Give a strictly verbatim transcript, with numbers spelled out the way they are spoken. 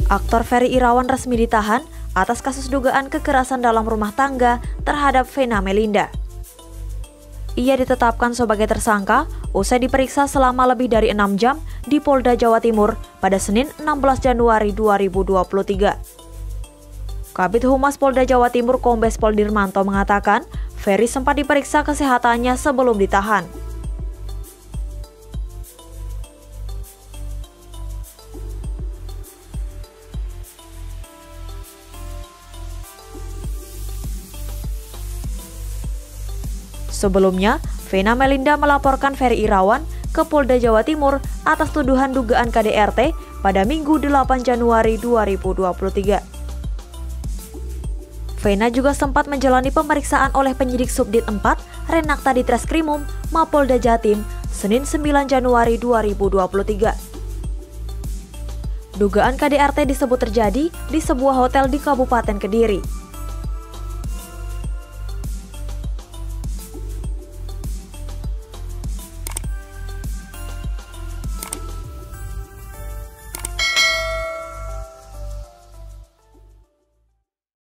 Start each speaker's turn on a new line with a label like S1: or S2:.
S1: Aktor Ferry Irawan resmi ditahan atas kasus dugaan kekerasan dalam rumah tangga terhadap Vena Melinda. Ia ditetapkan sebagai tersangka usai diperiksa selama lebih dari enam jam di Polda Jawa Timur pada Senin enam belas Januari dua ribu dua puluh tiga. Kabid Humas Polda Jawa Timur Kombes Pol Dirmanto mengatakan, Ferry sempat diperiksa kesehatannya sebelum ditahan. Sebelumnya, Vena Melinda melaporkan Ferry Irawan ke Polda Jawa Timur atas tuduhan dugaan K D R T pada Minggu delapan Januari dua ribu dua puluh tiga. Vena juga sempat menjalani pemeriksaan oleh penyidik Subdit empat Renakta di Treskrimum Mapolda Jatim Senin sembilan Januari dua ribu dua puluh tiga. Dugaan K D R T disebut terjadi di sebuah hotel di Kabupaten Kediri.